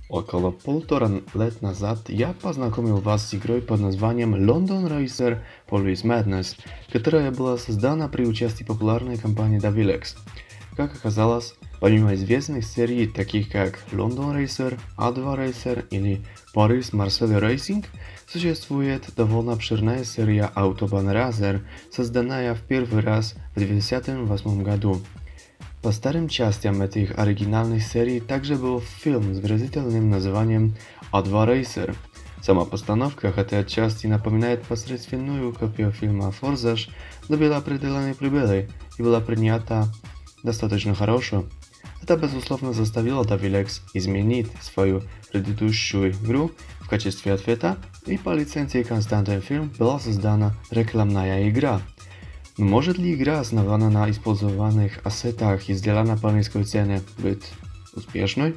Около 1,5 лет назад я познакомил вас с игрой под названием London Racer Police Madness, которая была создана при участии популярной компании Davilex. Как оказалось, помимо известных серий, таких как London Racer, A2 Racer или Paris Marseille Racing, существует довольно обширная серия Autobahn Racer, созданная в первый раз в 1998 году. По старым частям этих оригинальных серий также был фильм с выразительным названием A2 Racer. Сама постановка, хотя отчасти напоминает посредственную копию фильма «Форсаж», добила определенной прибыли и была принята достаточно хорошо. Это безусловно заставило Davilex изменить свою предыдущую игру в качестве ответа, и по лицензии Constantin Film была создана рекламная игра. Но может ли игра, основана на использованных ассетах и сделана по низкой цене, быть успешной?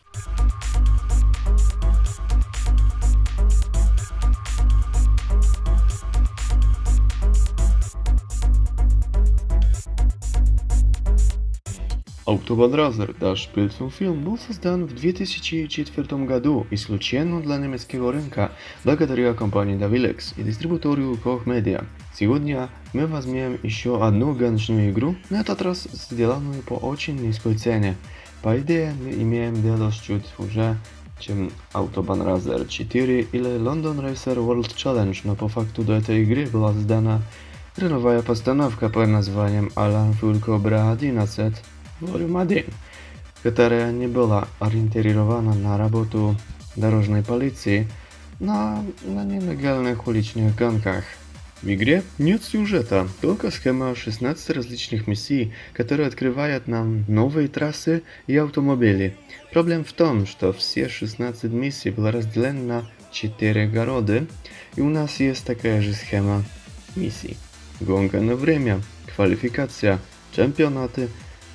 Autobahn Racer, der Spielfilm, был создан в 2004 году исключительно для немецкого рынка благодаря компании Davilex и дистрибутору Koch Media. Сегодня мы возьмем еще одну гоночную игру, на этот раз сделанную по очень низкой цене. По идее, мы имеем дело с чуть хуже, чем Autobahn Racer 4 или London Racer World Challenge, но по факту до этой игры была создана новая постановка под названием Alarm für Cobra 11. Volume 1, которая не была ориентирована на работу дорожной полиции на нелегальных уличных гонках. В игре нет сюжета, только схема 16 различных миссий, которые открывают нам новые трассы и автомобили. Проблема в том, что все 16 миссий были разделены на 4 города, и у нас есть такая же схема миссий. Гонка на время, квалификация, чемпионаты,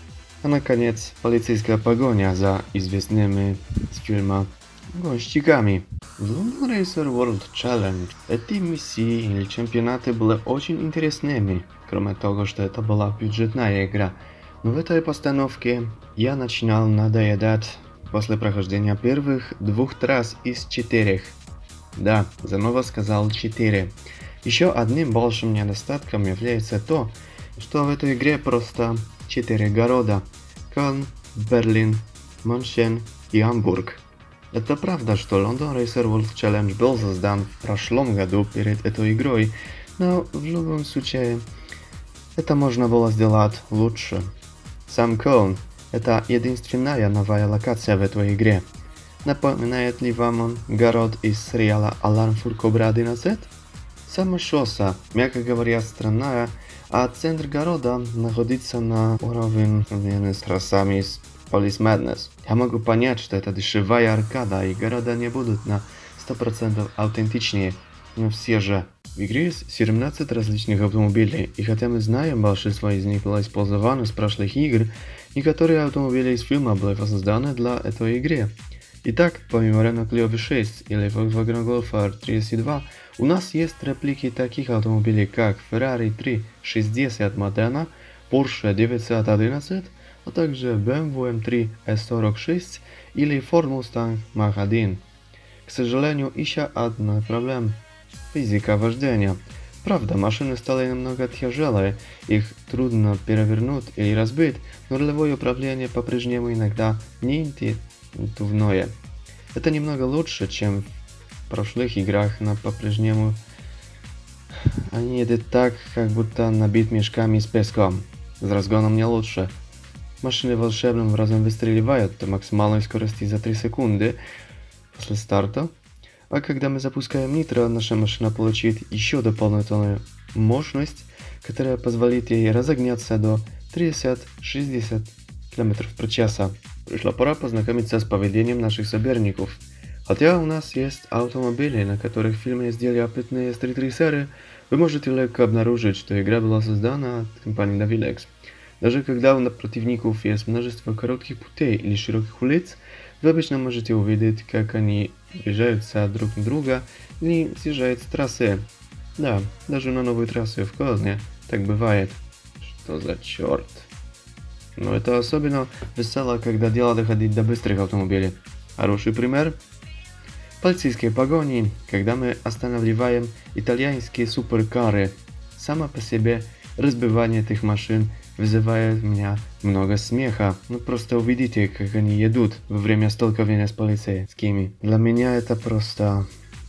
а наконец, полицейская погоня за известными с фильма гонщиками. В London Racer World Challenge эти миссии или чемпионаты были очень интересными, кроме того, что это была бюджетная игра. Но в этой постановке я начинал надоедать после прохождения первых 2 трасс из 4. Да, заново сказал 4. Еще одним большим недостатком является то, что в этой игре просто 4 города: Кёльн, Берлин, Мюнхен и Гамбург. Это правда, что London Racer World Challenge был создан в прошлом году перед этой игрой, но в любом случае это можно было сделать лучше. Сам Кёльн – это единственная новая локация в этой игре. Напоминает ли вам он город из сериала Alarm für Cobra 11? Сама шоссе, мягко говоря, странная, а центр города находится на уровне с трассами с Police Madness. Я могу понять, что это дешевая аркада и города не будут на 100% аутентичнее, но все же. В игре есть 17 различных автомобилей, и хотя мы знаем, большинство из них было использовано с прошлых игр, некоторые автомобили из фильма были созданы для этой игры. Итак, помимо Renault Clio V6 или Volkswagen Golf R32, у нас есть реплики таких автомобилей, как Ferrari 360 Modena, Porsche 911, а также BMW M3 S46 или Ford Mustang Mach-1. К сожалению, еще одна проблема – физика вождения. Правда, машины стали намного тяжелее, их трудно перевернуть или разбить, но рулевое управление по-прежнему иногда не интуитивное. Это немного лучше, чем в прошлых играх, но по-прежнему они едут так, как будто набит мешками с песком. С разгоном не лучше. Машины волшебным образом выстреливают до максимальной скорости за 3 секунды после старта, а когда мы запускаем нитро, наша машина получит еще дополнительную мощность, которая позволит ей разогняться до 30-60 км в час. Пришла пора познакомиться с поведением наших соперников. Хотя у нас есть автомобили, на которых в фильме сделали опытные стритрейсеры, вы можете легко обнаружить, что игра была создана от компании Davilex. Даже когда у противников есть множество коротких путей или широких улиц, вы обычно можете увидеть, как они приближаются друг на друга или съезжают с трассы. Да, даже на новой трассе в Кёльне так бывает. Что за черт? Но это особенно весело, когда дело доходит до быстрых автомобилей. Хороший пример. Полицейские погони, когда мы останавливаем итальянские суперкары. Само по себе разбивание этих машин вызывает у меня много смеха. Ну просто увидите, как они едут во время столкновения с полицейскими. Для меня это просто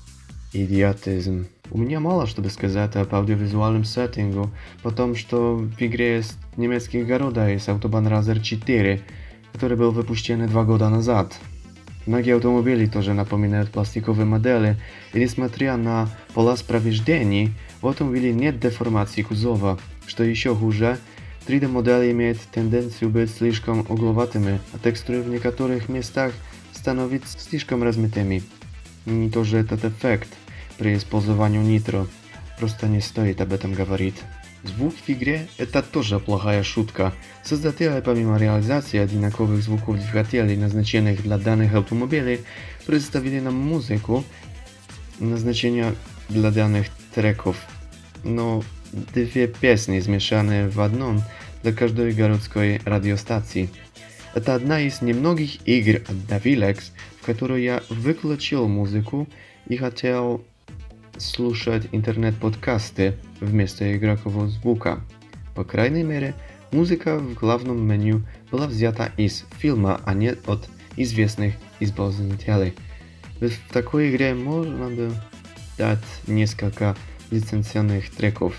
идиотизм. У меня мало чтобы сказать об аудиовизуальном сеттингу, потому что в игре есть немецких города есть Autobahnraser 4, который был выпущен 2 года назад. Многие автомобили тоже напоминают пластиковые модели, и несмотря на полосповреждений, в автомобиле нет деформации кузова. Что еще хуже, 3D модели имеют тенденцию быть слишком угловатыми, а текстуры в некоторых местах становятся слишком размытыми. И тоже этот эффект при использовании нитро. Просто не стоит об этом говорить. Звук в игре – это тоже плохая шутка. Создатели помимо реализации одинаковых звуков двигателей, назначенных для данных автомобилей, представили нам музыку, назначения для данных треков. Но две песни, смешанные в одном для каждой городской радиостанции. Это одна из немногих игр от Davilex, в которой я выключил музыку и хотел слушать интернет-подкасты вместо игрового звука. По крайней мере, музыка в главном меню была взята из фильма, а не от известных исполнителей. Ведь в такой игре можно бы дать несколько лицензионных треков.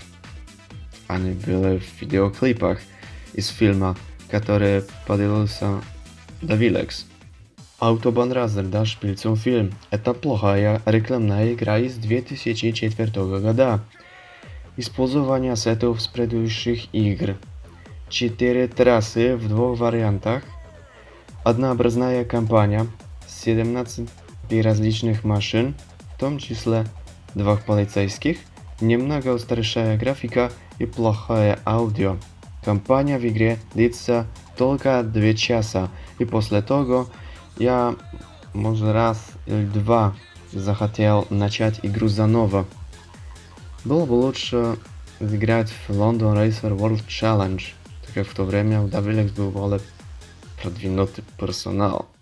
Они были в видеоклипах из фильма, который поделился Davilex. Autobahnraser Das Spielfilm – это плохая рекламная игра из 2004 года. Использование сетов с предыдущих игр. 4 трассы в 2 вариантах. Однообразная кампания. 17 различных машин, в том числе 2 полицейских. Немного устаревшая графика и плохое аудио. Кампания в игре длится только 2 часа, и после того я, может, раз или два захотел начать игру заново. Было бы лучше играть в London Racer World Challenge, так как в то время у Davilex был более продвинутый персонал.